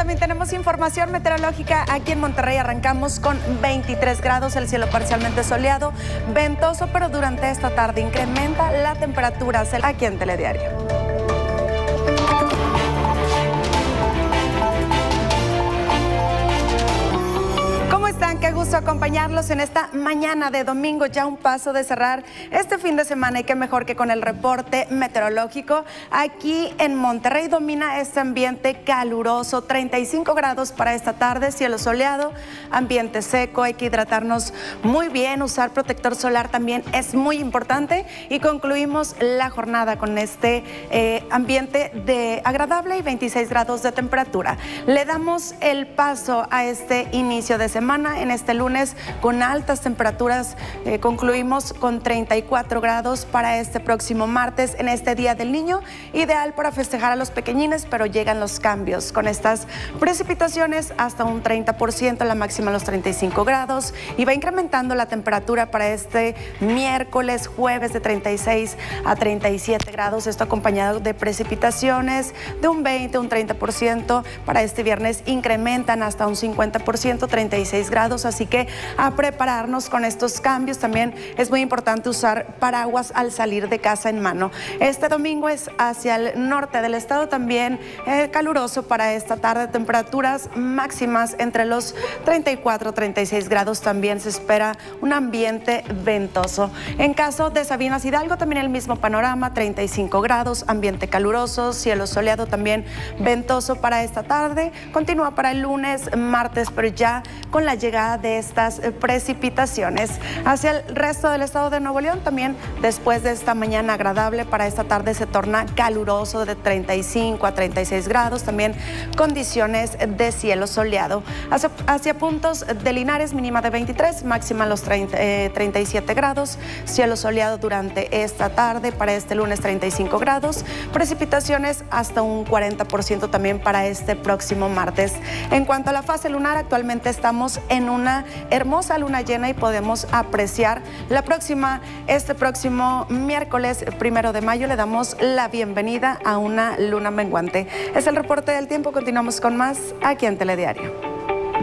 también tenemos información meteorológica aquí en Monterrey. Arrancamos con 23 grados, el cielo parcialmente soleado, ventoso, pero durante esta tarde incrementa la temperatura aquí en Telediario. Qué gusto acompañarlos en esta mañana de domingo, ya un paso de cerrar este fin de semana, y qué mejor que con el reporte meteorológico. Aquí en Monterrey domina este ambiente caluroso, 35 grados para esta tarde, cielo soleado, ambiente seco, hay que hidratarnos muy bien, usar protector solar también es muy importante, y concluimos la jornada con este ambiente de agradable y 26 grados de temperatura. Le damos el paso a este inicio de semana. En este lunes con altas temperaturas, concluimos con 34 grados para este próximo martes, en este Día del Niño, ideal para festejar a los pequeñines, pero llegan los cambios con estas precipitaciones hasta un 30%, la máxima a los 35 grados, y va incrementando la temperatura para este miércoles, jueves, de 36 a 37 grados, esto acompañado de precipitaciones de un 20, un 30%, para este viernes incrementan hasta un 50%, 36 grados, así que a prepararnos con estos cambios. También es muy importante usar paraguas al salir de casa en mano. Este domingo es hacia el norte del estado, también caluroso para esta tarde, temperaturas máximas entre los 34 y 36 grados, también se espera un ambiente ventoso. En caso de Sabinas Hidalgo, también el mismo panorama, 35 grados, ambiente caluroso, cielo soleado, también ventoso para esta tarde. Continúa para el lunes, martes, pero ya con la llegada de estas precipitaciones. Hacia el resto del estado de Nuevo León, también después de esta mañana agradable, para esta tarde se torna caluroso, de 35 a 36 grados, también condiciones de cielo soleado. Hacia puntos de Linares, mínima de 23, máxima los 37 grados, cielo soleado durante esta tarde, para este lunes 35 grados, precipitaciones hasta un 40% también para este próximo martes. En cuanto a la fase lunar, actualmente estamos en una hermosa luna llena y podemos apreciar este próximo miércoles 1 de mayo. Le damos la bienvenida a una luna menguante. Es el reporte del tiempo. Continuamos con más aquí en Telediario.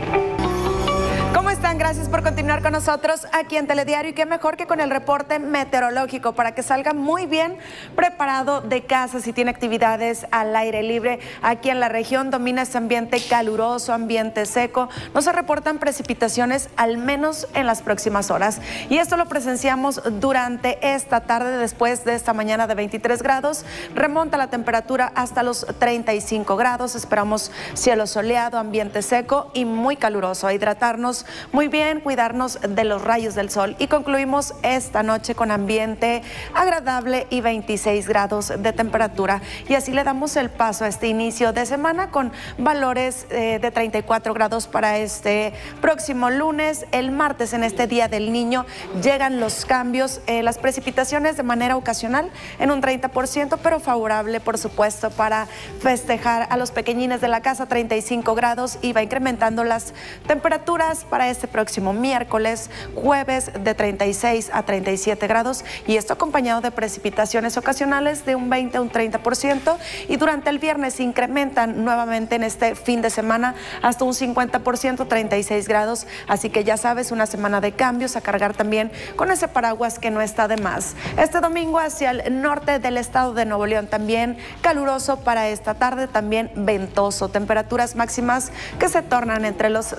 ¿Cómo están? Gracias por continuar con nosotros aquí en Telediario, y qué mejor que con el reporte meteorológico para que salga muy bien preparado de casa. Si tiene actividades al aire libre, aquí en la región domina este ambiente caluroso, ambiente seco. No se reportan precipitaciones, al menos en las próximas horas, y esto lo presenciamos durante esta tarde. Después de esta mañana de 23 grados, remonta la temperatura hasta los 35 grados. Esperamos cielo soleado, ambiente seco y muy caluroso. A hidratarnos muy bien, cuidarnos de los rayos del sol, y concluimos esta noche con ambiente agradable y 26 grados de temperatura, y así le damos el paso a este inicio de semana con valores de 34 grados para este próximo lunes. El martes, en este Día del Niño, llegan los cambios, las precipitaciones de manera ocasional en un 30%, pero favorable, por supuesto, para festejar a los pequeñines de la casa, 35 grados, y va incrementando las temperaturas para este próximo miércoles, jueves, de 36 a 37 grados, y esto acompañado de precipitaciones ocasionales de un 20 a un 30%, y durante el viernes incrementan nuevamente en este fin de semana hasta un 50%, 36 grados, así que ya sabes, una semana de cambios, a cargar también con ese paraguas que no está de más. Este domingo hacia el norte del estado de Nuevo León, también caluroso para esta tarde, también ventoso, temperaturas máximas que se tornan entre los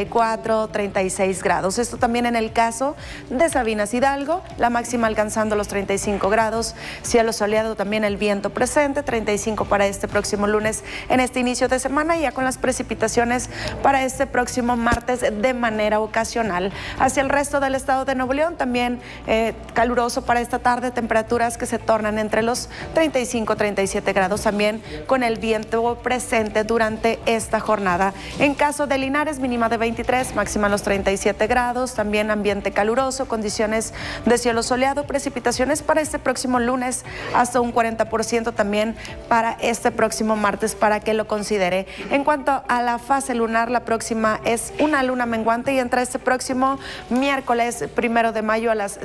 34, 36 grados. Esto también en el caso de Sabinas Hidalgo, la máxima alcanzando los 35 grados, cielo soleado, también el viento presente, 35 para este próximo lunes en este inicio de semana, y ya con las precipitaciones para este próximo martes de manera ocasional. Hacia el resto del estado de Nuevo León, también caluroso para esta tarde, temperaturas que se tornan entre los 35 37 grados, también con el viento presente durante esta jornada. En caso de Linares, mínima de 23, máxima los 37 grados, también ambiente caluroso, condiciones de cielo soleado, precipitaciones para este próximo lunes hasta un 40% también para este próximo martes, para que lo considere. En cuanto a la fase lunar, la próxima es una luna menguante y entra este próximo miércoles 1 de mayo a las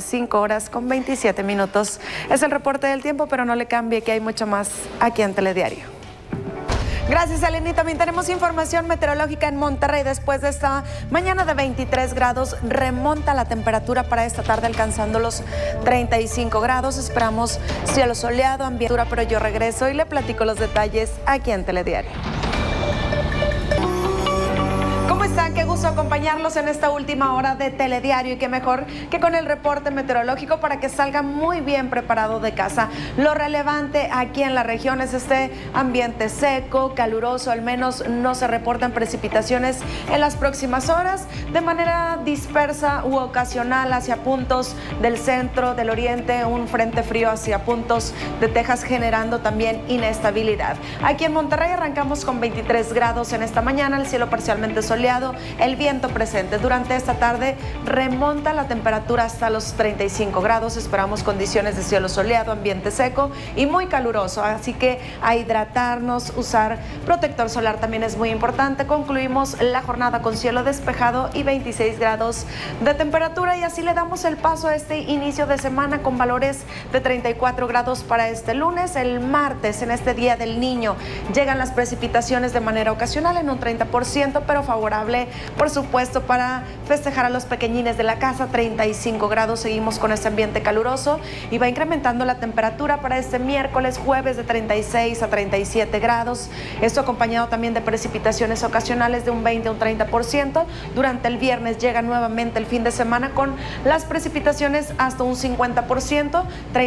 5:27. Es el reporte del tiempo, pero no le cambie, que hay mucho más aquí en Telediario. Gracias, Eleni. También tenemos información meteorológica en Monterrey. Después de esta mañana de 23 grados, remonta la temperatura para esta tarde alcanzando los 35 grados. Esperamos cielo soleado, ambiente, pero yo regreso y le platico los detalles aquí en Telediario. ¿Cómo están? Qué gusto acompañarlos en esta última hora de Telediario y qué mejor que con el reporte meteorológico para que salga muy bien preparado de casa. Lo relevante aquí en la región es este ambiente seco, caluroso, al menos no se reportan precipitaciones en las próximas horas, de manera dispersa u ocasional hacia puntos del centro, del oriente, un frente frío hacia puntos de Texas generando también inestabilidad. Aquí en Monterrey arrancamos con 23 grados en esta mañana, el cielo parcialmente soleado, el viento presente. Durante esta tarde remonta la temperatura hasta los 35 grados. Esperamos condiciones de cielo soleado, ambiente seco y muy caluroso. Así que a hidratarnos, usar protector solar también es muy importante. Concluimos la jornada con cielo despejado y 26 grados de temperatura. Y así le damos el paso a este inicio de semana con valores de 34 grados para este lunes. El martes, en este Día del Niño, llegan las precipitaciones de manera ocasional en un 30%, pero favorable, por supuesto, para festejar a los pequeñines de la casa. 35 grados, seguimos con este ambiente caluroso y va incrementando la temperatura para este miércoles, jueves, de 36 a 37 grados. Esto acompañado también de precipitaciones ocasionales de un 20 a un 30%. Durante el viernes llega nuevamente el fin de semana con las precipitaciones hasta un 50%,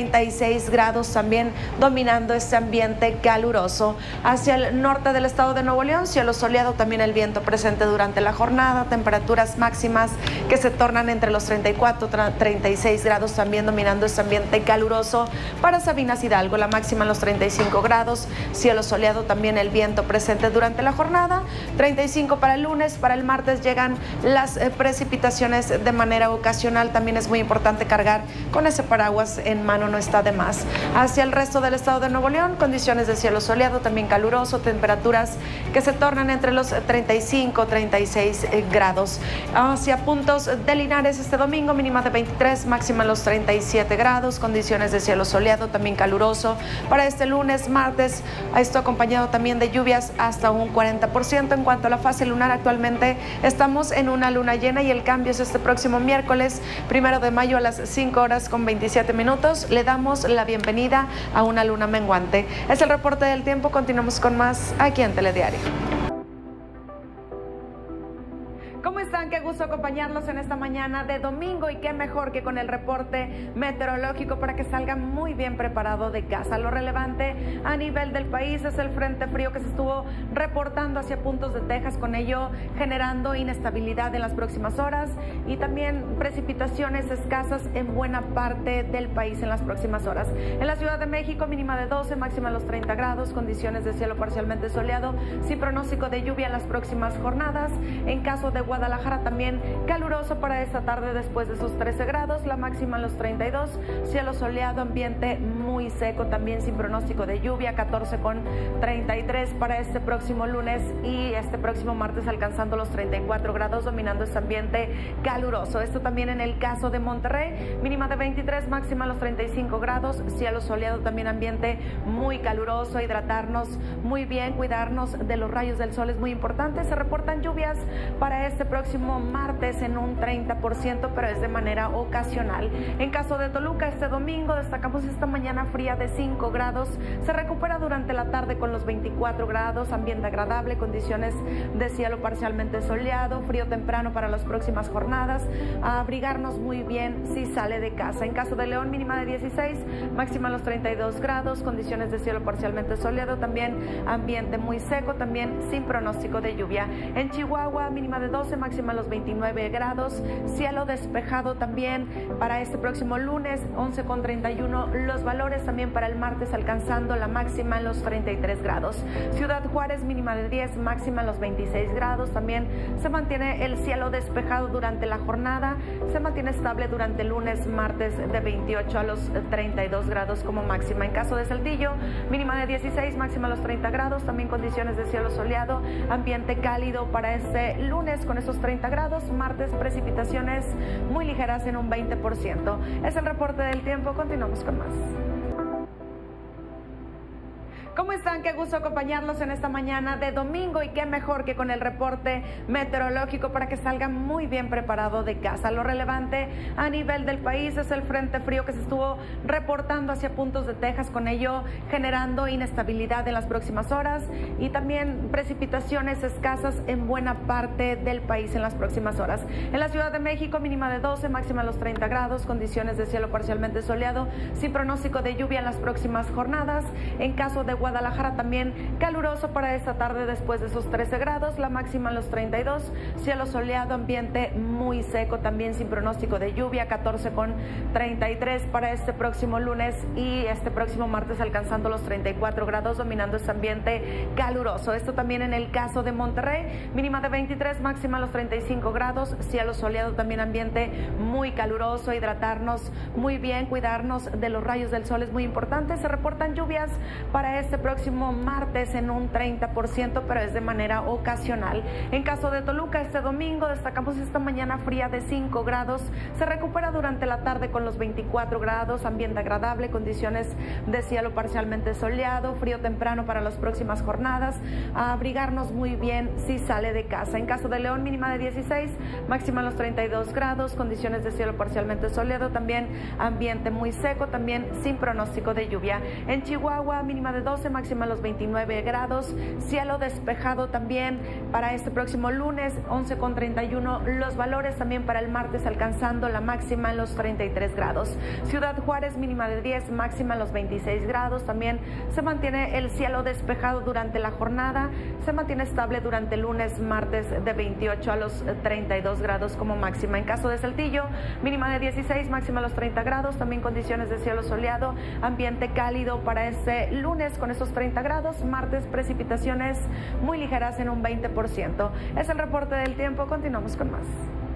36 grados también dominando este ambiente caluroso. Hacia el norte del estado de Nuevo León, cielo soleado, también el viento presente durante la jornada, temperaturas máximas que se tornan entre los 34 y 36 grados, también dominando este ambiente caluroso. Para Sabinas Hidalgo, la máxima en los 35 grados, cielo soleado, también el viento presente durante la jornada. 35 para el lunes. Para el martes llegan las precipitaciones de manera ocasional. También es muy importante cargar con ese paraguas en mano, no está de más. Hacia el resto del estado de Nuevo León, condiciones de cielo soleado, también caluroso, temperaturas que se tornan entre los 35 y 36 grados. Hacia puntos de Linares este domingo, mínima de 23, máxima en los 37 grados, condiciones de cielo soleado, también caluroso. Para este lunes, martes, esto acompañado también de lluvias hasta un 40%. En cuanto a la fase lunar, actualmente estamos en una luna llena y el cambio es este próximo miércoles, 1 de mayo a las 5 horas con 27 minutos. Le damos la bienvenida a una luna menguante. Es el reporte del tiempo, continuamos con más aquí en Telediario. ¿Cómo están? Qué gusto acompañarlos en esta mañana de domingo y qué mejor que con el reporte meteorológico para que salga muy bien preparado de casa. Lo relevante a nivel del país es el frente frío que se estuvo reportando hacia puntos de Texas, con ello generando inestabilidad en las próximas horas y también precipitaciones escasas en buena parte del país en las próximas horas. En la Ciudad de México, mínima de 12, máxima los 30 grados, condiciones de cielo parcialmente soleado, sin pronóstico de lluvia en las próximas jornadas. En caso de Guadalajara, también caluroso para esta tarde después de esos 13 grados, la máxima en los 32, cielo soleado, ambiente muy seco, también sin pronóstico de lluvia, 14 con 33 para este próximo lunes y este próximo martes alcanzando los 34 grados, dominando este ambiente caluroso. Esto también en el caso de Monterrey, mínima de 23, máxima en los 35 grados, cielo soleado, también ambiente muy caluroso, hidratarnos muy bien, cuidarnos de los rayos del sol es muy importante. Se reportan lluvias para este próximo martes en un 30%, pero es de manera ocasional. En caso de Toluca, este domingo destacamos esta mañana fría de 5 grados, se recupera durante la tarde con los 24 grados, ambiente agradable, condiciones de cielo parcialmente soleado, frío temprano para las próximas jornadas, a abrigarnos muy bien si sale de casa. En caso de León, mínima de 16, máxima los 32 grados, condiciones de cielo parcialmente soleado, también ambiente muy seco, también sin pronóstico de lluvia. En Chihuahua, mínima de 12, máxima los 29 grados, cielo despejado también para este próximo lunes, 11 con 31 los valores, también para el martes alcanzando la máxima en los 33 grados. Ciudad Juárez, mínima de 10, máxima en los 26 grados, también se mantiene el cielo despejado durante la jornada, se mantiene estable durante el lunes, martes de 28 a los 32 grados como máxima. En caso de Saltillo, mínima de 16, máxima a los 30 grados, también condiciones de cielo soleado, ambiente cálido para este lunes con esos 30 grados, martes precipitaciones muy ligeras en un 20%. Es el reporte del tiempo, continuamos con más. ¿Cómo están? Qué gusto acompañarlos en esta mañana de domingo y qué mejor que con el reporte meteorológico para que salgan muy bien preparado de casa. Lo relevante a nivel del país es el frente frío que se estuvo reportando hacia puntos de Texas, con ello generando inestabilidad en las próximas horas y también precipitaciones escasas en buena parte del país en las próximas horas. En la Ciudad de México, mínima de 12, máxima a los 30 grados, condiciones de cielo parcialmente soleado, sin pronóstico de lluvia en las próximas jornadas. En caso de Guadalajara, también caluroso para esta tarde después de esos 13 grados, la máxima en los 32, cielo soleado, ambiente muy seco, también sin pronóstico de lluvia, 14 con 33 para este próximo lunes y este próximo martes alcanzando los 34 grados, dominando este ambiente caluroso. Esto también en el caso de Monterrey, mínima de 23, máxima a los 35 grados, cielo soleado, también ambiente muy caluroso, hidratarnos muy bien, cuidarnos de los rayos del sol es muy importante. Se reportan lluvias para este próximo martes en un 30%, pero es de manera ocasional. En caso de Toluca, este domingo destacamos esta mañana fría de 5 grados, se recupera durante la tarde con los 24 grados, ambiente agradable, condiciones de cielo parcialmente soleado, frío temprano para las próximas jornadas, a abrigarnos muy bien si sale de casa. En caso de León, mínima de 16, máxima en los 32 grados, condiciones de cielo parcialmente soleado, también ambiente muy seco, también sin pronóstico de lluvia. En Chihuahua, mínima de 12, máxima en los 29 grados, cielo despejado también para este próximo lunes, 11 con 31 los valores, también para el martes alcanzando la máxima en los 33 grados. Ciudad Juárez, mínima de 10, máxima en los 26 grados, también se mantiene el cielo despejado durante la jornada, se mantiene estable durante el lunes, martes de 28 a los 32 grados como máxima. En caso de Saltillo, mínima de 16, máxima a los 30 grados, también condiciones de cielo soleado, ambiente cálido para este lunes con esos 30 grados, martes precipitaciones muy ligeras en un 20%. Es el reporte del tiempo, continuamos con más.